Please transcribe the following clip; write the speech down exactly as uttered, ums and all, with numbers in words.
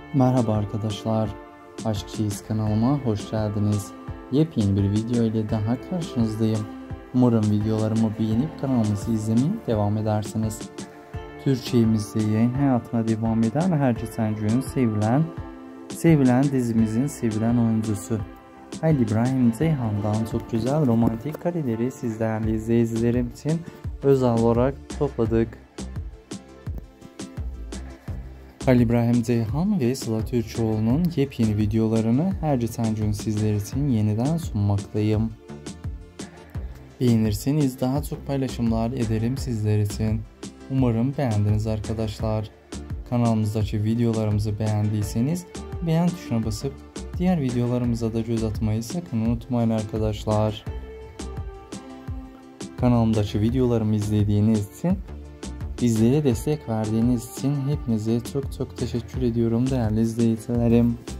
Merhaba arkadaşlar, Aşkçıyız kanalıma hoş geldiniz. Yepyeni bir video ile daha karşınızdayım. Umarım videolarımı beğenip kanalımızı izlemeye devam edersiniz. Türkçemizde yayın hayatına devam eden Herce Sencü'nün sevilen, sevilen dizimizin sevilen oyuncusu Halil İbrahim Ceyhan'dan çok güzel romantik kareleri siz değerli izleyicilerim için özel olarak topladık. Halil İbrahim Ceyhan ve Sıla Türkoğlu'nun yepyeni videolarını Herce Sencü'nün sizler için yeniden sunmaktayım. Beğenirseniz daha çok paylaşımlar ederim sizler için. Umarım beğendiniz arkadaşlar. Kanalımızdaki videolarımızı beğendiyseniz beğen tuşuna basıp diğer videolarımıza da göz atmayı sakın unutmayın arkadaşlar. Kanalımdaki videolarımı izlediğiniz için, bizlere destek verdiğiniz için hepinize çok çok teşekkür ediyorum değerli izleyicilerim.